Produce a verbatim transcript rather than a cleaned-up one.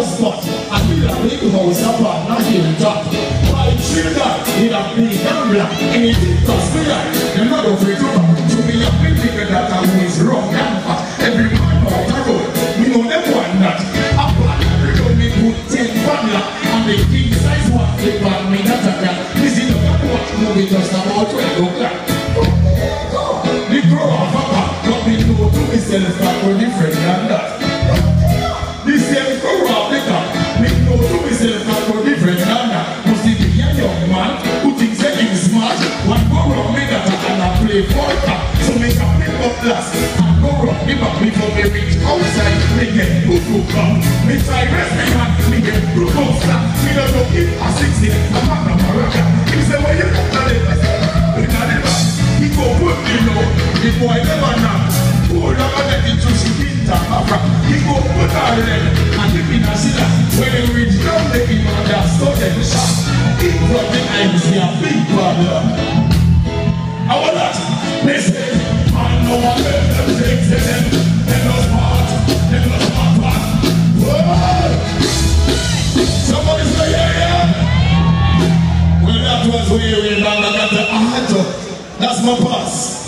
spot. I feel a big house apart, not hilltop. White children in a big and black. Anything cost me like, they're not afraid to back. To me, I've been thinking that I was wrong and fat. Every man out the road, we know them want that. Apart, every time me put ten vanilla. And the king size one, they want me not a cat. This is not a watch movie just about twelve o'clock. The grow of a pop, but me know to myself that we're different than that. The same grow of the top, me know to myself that we're different than that. Must it be a young man who thinks that he's smart? One go wrong me that I can play for top. So me can pick up last and go wrong me back before me reach outside. Me get good to come. Me try rest me hand, me get good to stop. Me don't know if I sixty, I'm not a maraca. He say where you put that in? We got it back. He go put me low, the boy never knock. Hold up and let it to she pinta afra. He go put her leg and the pin a silla. When he reach down the him and that stone them shot. He brought the eyes see a big problem. I want that. They say, I know I let them take to them. They no smart, they no smart man. Whoa! Somebody say yeah, yeah. Well, that was way, way down. I got the heart. That's my pass.